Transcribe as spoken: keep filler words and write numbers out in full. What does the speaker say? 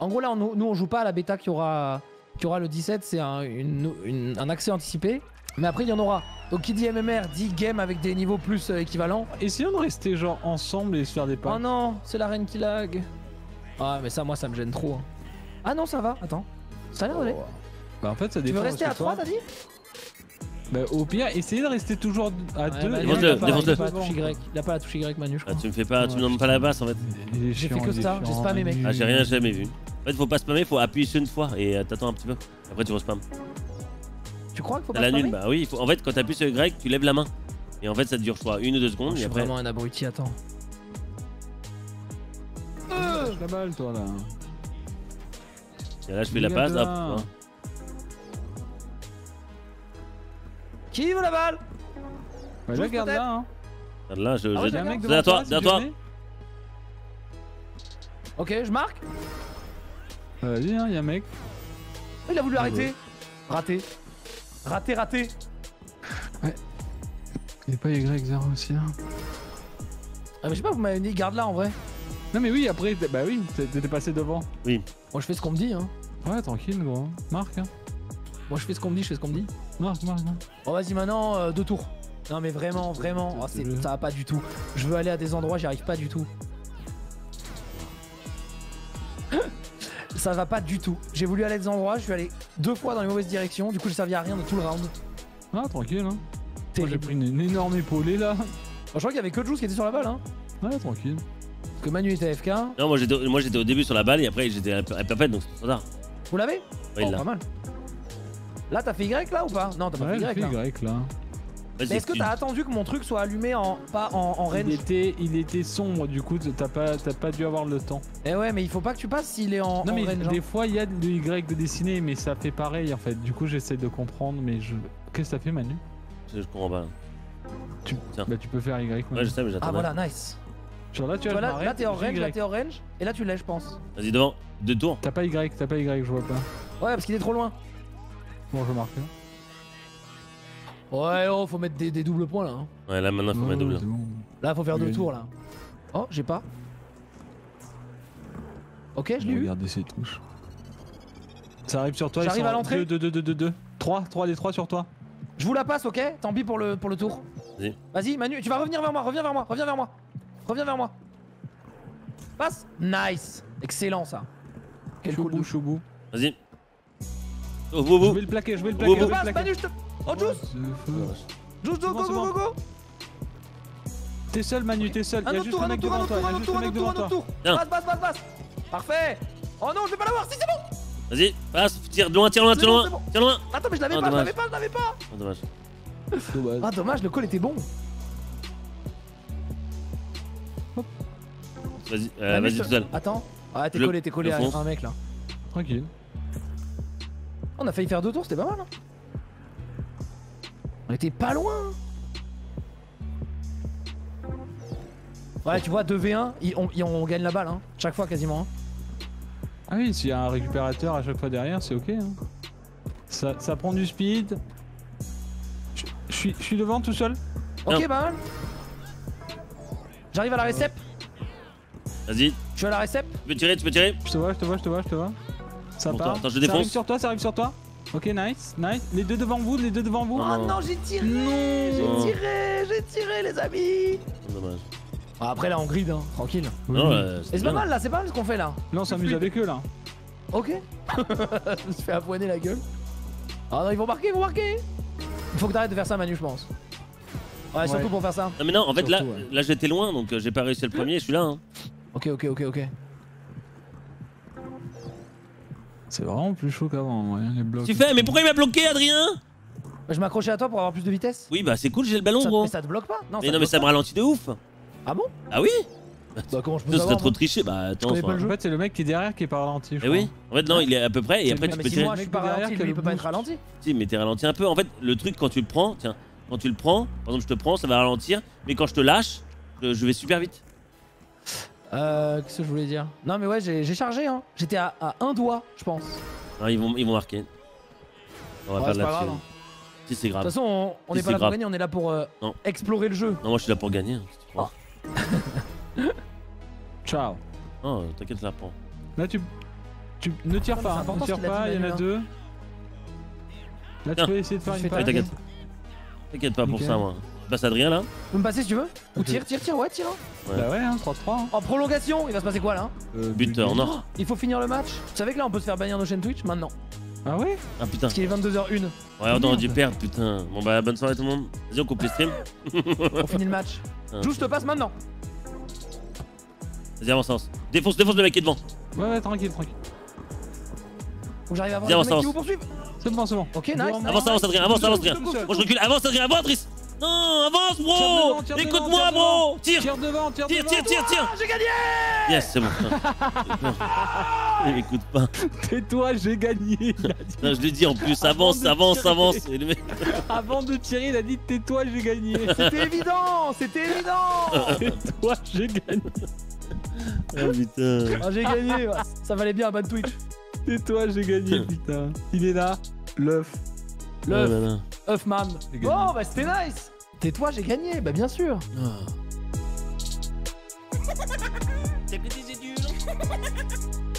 En gros, là, on, nous, on joue pas à la bêta qui aura, qui aura le dix-sept. C'est un, une, une, un accès anticipé. Mais après, il y en aura. Donc, qui dit M M R dit game avec des niveaux plus euh, équivalents. Essayons de rester genre ensemble et se faire des pas. Oh non, c'est la reine qui lag. Ah, mais ça, moi, ça me gêne trop. Hein. Ah non, ça va. Attends. Ça a l'air d'aller. Oh. Bah, en fait, ça Tu dépend. veux rester à trois, t'as dit? Bah, au pire, essayez de rester toujours à deux. Bah, et il, il a a pas, pas- il a pas la touche Y. Il a pas la touche Y, Manu, je crois. Ah, tu me fais pas, tu me nommes pas la basse en fait. Il est J'ai fait chiant, que il est ça, j'ai chiant, spammé, mec. Manu. Ah, j'ai rien jamais vu. En fait, faut pas spammer, faut appuyer sur une fois et euh, t'attends un petit peu. Après, tu respammes. Tu crois qu'il faut pas T'as la spammer? nulle, bah oui. Faut... En fait, quand t'appuies sur Y, tu lèves la main. Et en fait, ça dure, je crois, une ou deux secondes. Je Et suis après. vraiment un abruti, attends. Euh, la balle, toi là. Et là, je fais la passe, hop. hein. Qui veut la balle? Ouais, Juste là, garde peut-être. là. Hein. Regarde Là, je. Ah ouais, je- Il y a un mec Derrière devant toi, toi, si derrière toi. jamais. Ok, je marque. Vas-y, hein, il y a un mec. Oh, il a voulu arrêter. Raté. Raté, raté. Il n'y a pas Y zéro aussi hein. Ah, mais je sais pas, vous m'avez dit garde là en vrai. Non mais oui, après, t'es- bah oui, t'es- t'étais passé devant. Moi je fais ce qu'on me dit, hein. Ouais, tranquille, gros. Marque, hein. Moi je fais ce qu'on me dit, je fais ce qu'on me dit. Marque, marque, marque. Bon, vas-y maintenant, euh, deux tours. Non, mais vraiment, vraiment, oh, c'est- ça va pas du tout. Je veux aller à des endroits, j'y arrive pas du tout. Ça va pas du tout. J'ai voulu aller à des endroits, je suis allé deux fois dans les mauvaises directions, du coup j'ai servi à rien de tout le round. Ah, tranquille, hein. Moi, j'ai Terrible. pris une, une énorme épaulée là. Bon, je crois qu'il y avait que Juice qui était sur la balle, hein. Ouais, tranquille. Parce que Manu était A F K. Non, moi j'étais moi, j'étais au début sur la balle et après j'étais à la perpète donc c'est trop tard. Vous l'avez? Ouais, Oh, il l'a. pas mal. Là, t'as fait Y là ou pas? Non, t'as pas Ouais, fait j'ai Y fait là. Y là. Ouais, Mais est-ce que tu- t'as attendu que mon truc soit allumé en pas en, en Il range? était, il était sombre, du coup, t'as pas, t'as pas dû avoir le temps. Eh ouais, mais il faut pas que tu passes s'il est en, Non, en mais range. des hein. fois, il y a le Y de dessiner, mais ça fait pareil en fait. Du coup, j'essaie de comprendre, mais je. Qu'est-ce que ça fait, Manu? Je je comprends pas. Tu... Tiens. Bah, tu peux faire Y. Manu. Ouais, je sais, mais j'attends. Ah voilà, nice. Genre là, tu Tu vois, vois, je là, m'arrête, là t'es en j'ai range, Y. là t'es en range, et là tu l'as, je pense. Vas-y, devant. Deux tours. T'as pas Y, t'as pas Y, je vois pas. Ouais, parce qu'il est trop loin. Bon, je marque. Hein. Ouais, oh, faut mettre des, des doubles points là. hein. Ouais, là maintenant, faut Oh, mettre double. c'est bon. Là, faut faire deux Oui. tours là. Oh, j'ai pas. Ok, je l'ai eu. Regardez ses touches. Ça arrive sur toi, ils J'arrive sont à l'entrée. deux, deux, deux, deux, deux. trois, trois, les trois sur toi. Je vous la passe, ok? Tant pis pour le, pour le tour. Vas-y. Vas-y, Manu, tu vas revenir vers moi, reviens vers moi, reviens vers moi. Reviens vers moi. Passe. Nice. Excellent ça. Quel Je suis au cool bout, de- je suis au bout. Vas-y. Au bout, au Je bout. vais le plaquer, je vais le Oh, plaquer. oh, je vais le Passe, plaquer. Manu, je te. Oh, Juice. C'est fou. Juice, go, bon, go, c'est go, bon. go, go. T'es seul, Manu, t'es seul. Il Un y a autre juste tour, un un mec autre tour, un devant autre toi. tour, Il y un a autre juste tour, un un mec autre tour, un devant autre toi. tour. Tiens. Passe, passe, passe, passe. Parfait. Oh non, je vais pas l'avoir. Si, c'est bon. Vas-y, passe. Tire loin, tire loin, C'est tire bon, loin. c'est bon. Tire loin. Attends, mais je l'avais Oh, pas, je dommage. l'avais pas, je l'avais pas. Oh, dommage. Dommage. Ah, dommage, le call était bon. Vas-y, euh, Manu, vas-y je- tout seul. Attends. Ah, t'es Je- collé, t'es collé je à fonce. un mec là. Tranquille. On a failli faire deux tours, c'était pas mal. Hein. On était pas loin. Ouais, tu vois, deux v un, il- on, il- on gagne la balle, hein. Chaque fois quasiment. Hein. Ah oui, s'il y a un récupérateur à chaque fois derrière, c'est ok. Hein. Ça, ça prend du speed. Je je suis je suis devant tout seul. Ok, Non. pas mal. J'arrive à la récep. Vas-y. Je suis à la récep. Tu peux tirer, tu peux tirer. Je te vois, je te vois, je te vois, je te vois. Ça Bon, part. attends, je Ça défonce. arrive sur toi, ça arrive sur toi. Ok, nice, nice. Les deux devant vous, les deux devant vous. Oh non. non, j'ai tiré. Non. J'ai tiré, j'ai tiré, les amis. Oh, dommage. Ah, après là, on grid, hein. Tranquille. Non, Oui. euh, Et c'est pas mal là, c'est pas mal ce qu'on fait là. Là, on s'amuse avec eux là. Ok. Je me suis fait avoiner la gueule. Ah non, ils vont marquer, ils vont marquer. Il faut que t'arrêtes de faire ça, Manu, je pense. Ouais, surtout Ouais. pour faire ça. Non mais non, en fait là, Surtout, ouais. là j'étais loin donc euh, j'ai pas réussi le premier, je suis là. Hein. Ok, ok, ok, ok. C'est vraiment plus chaud qu'avant, ouais, les blocs. Tu fais, mais pourquoi il m'a bloqué, Adrien? Je m'accrochais à toi pour avoir plus de vitesse. Oui bah c'est cool, j'ai le ballon Ça, gros. mais ça te bloque pas? Non, Mais te non mais bloque ça me pas. ralentit de ouf. Ah bon? Ah oui? Bah comment je peux Ça serait savoir, trop moi triché, bah attends. connais pas enfin. le jeu. En fait, c'est le mec qui est derrière qui est pas ralenti. Je Eh oui, en fait non, il est à peu près et C'est après le tu Mais peux si tirer. moi je suis pas Derrière ralenti, qui lui le il peut pas être boost. ralenti. Si mais t'es ralenti un peu. En fait le truc quand tu le prends, tiens, quand tu le prends, par exemple je te prends, ça va ralentir, mais quand je te lâche, je, je vais super vite. Euh, qu'est-ce que je voulais dire? Non mais ouais, j'ai j'ai chargé hein. J'étais à, à un doigt, je pense. De Alors, ils vont ils vont marquer. On va Ouais, pas c'est pas là-dessus. grave, hein. Si c'est toute grave. façon, on- on Si, n'est c'est pas là pour grave. gagner, on est là pour euh, Non. explorer le jeu. Non moi je suis là pour gagner. hein, si tu prends. Ciao. Non, t'inquiète là, prends. Là, tu. Tu ne tires C'est pas, hein, important ne ce tire qu'il a pas, dit, il y en a Manu, deux. Là, Tiens. tu peux essayer de faire Je une fais Ouais, passe. t'inquiète. T'inquiète pas pour Ok. ça, moi. Je passe Adrien là. Vous me passez si tu veux. Ou Ok. tire, tire, tire, ouais, tire. hein. Ouais. Bah ouais, hein, trois trois. Hein. En prolongation, il va se passer quoi là? Euh, Buteur, non. Il faut finir le match. Vous savez que là on peut se faire bannir nos chaînes Twitch maintenant. Ah ouais? Ah putain. Parce qu'il est vingt-deux heures une. Ouais, on aurait dû Merde. perdre, putain. Bon bah, bonne soirée tout le monde. Vas-y, on coupe les streams. On finit le match. Ah. Jou, je te passe maintenant. Vas-y, avance, avance. Défonce, défonce le mec qui est devant. Ouais, ouais, tranquille, tranquille. Faut que j'arrive à voir Viens, les mecs avance, qui vous poursuivent. C'est bon, c'est bon. Ok, nice. Bon, nice. Avance, avance, Adrien, avance, avance, Adrien. Tout seul. Moi je recule, avance, Adrien, avance, Driss. Non, avance, Tire bro. devant, tire devant, Écoute-moi, tire bro. Tire, Tire devant, tire tire, devant. tire, tire, tire. Ah, j'ai gagné. Yes, c'est bon. Il m'écoute pas. Tais-toi, j'ai gagné. Il a dit- Non, je l'ai dit en plus, Avant avance, de avance, tirer. avance. Et le mec. Avant de tirer, il a dit tais-toi, j'ai gagné. C'était évident, c'était évident. Tais-toi, j'ai gagné. Oh putain. Ah, j'ai gagné. ouais. Ça valait bien un ban Twitch. Tais-toi, j'ai gagné, putain. Il est là, l'œuf. L'œuf, Oh là là. Huffman. J'ai gagné. Oh, bah c'était nice. Tais-toi, j'ai gagné. Bah bien sûr. Ah. C'est petit, c'est dur.